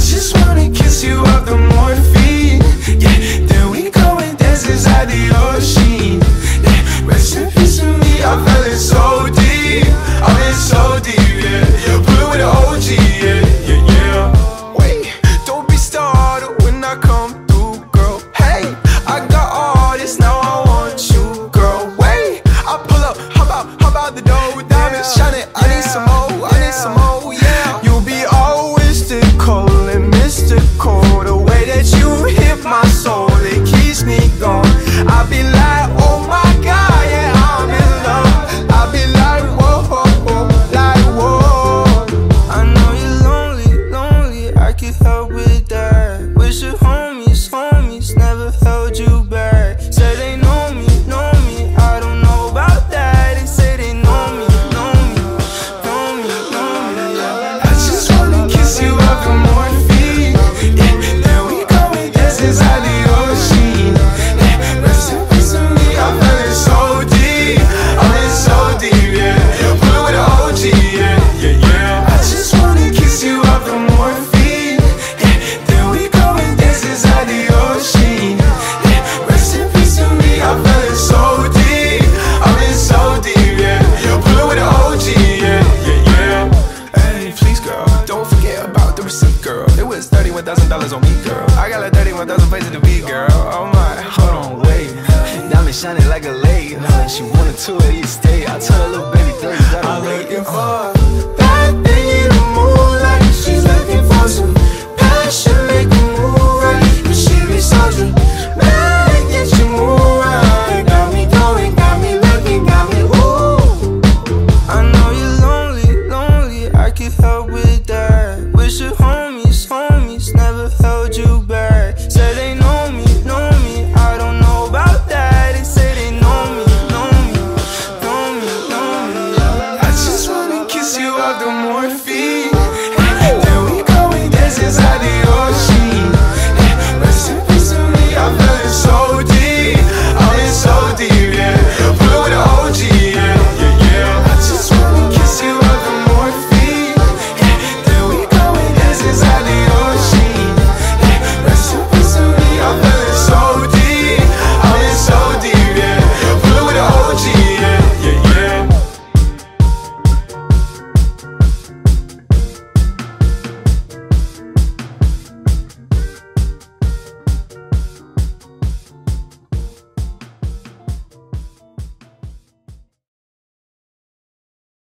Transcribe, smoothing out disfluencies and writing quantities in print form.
just wanna kiss you off the morphine. Yeah, then we go and dance inside the ocean. Yeah, rest in peace to me, I fell in so deep. I'm in so deep, yeah. Put it with the OG, yeah. Wait, don't be startled when I come through, girl. Hey, I got all this, now I want you, girl. Wait, I pull up, how about the dough? Diamonds shining, I need some more, I need some more, yeah. You'll be always mystical and mystical. The way that you hit my soul, it keeps me going. I be like, oh my God, yeah, I'm in love. I be like, whoa, whoa, whoa, like, whoa. I know you're lonely, lonely, I can help with that. Wish your homies, homies never held you back. Say they know me, I don't know about that. They say they know me, yeah. I just wanna kiss you off the morphine. Yeah, then we go and dance inside the ocean. Yeah, rest in peace to me, I'm feeling so deep. I'm in so deep, yeah. Put it with the OG, yeah. I just wanna kiss you off the morphine. Yeah, then we go and dance inside the ocean. Yeah, rest in peace to me, I'm feeling so deep. I'm in so deep, yeah. Put it with the OG, yeah. Hey, please, girl, don't forget about the receipt, girl. It was $31,000 on me, girl. I got like 31,000 places to be, girl. Oh my, hold on, wait. Diamond shining like a lake. She wanted to at East State. I told her, little baby, 30, you gotta wait. I'm looking for